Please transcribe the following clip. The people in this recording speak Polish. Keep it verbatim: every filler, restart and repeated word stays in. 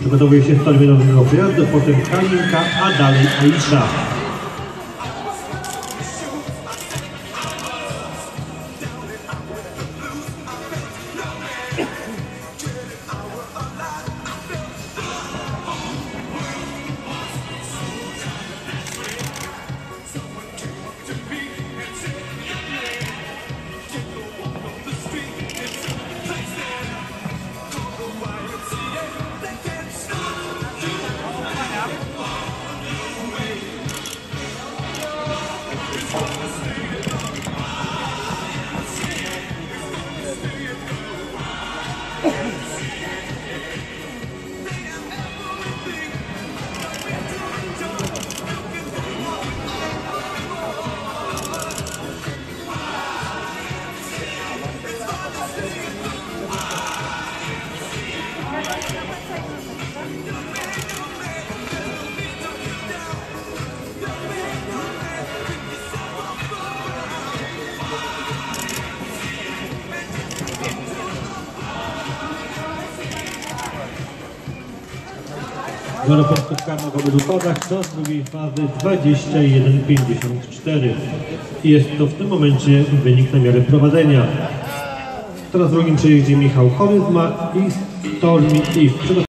Przygotowuje się Stormy do nowego przejazdu, potem Kalinka, a dalej Aisha. Zero punktów karnych w obydwu kodach, czas drugiej fazy dwadzieścia jeden pięćdziesiąt cztery. Jest to w tym momencie wynik na miarę prowadzenia. Teraz w drugim przejeździe Michał Choryzma i Stormy Eve.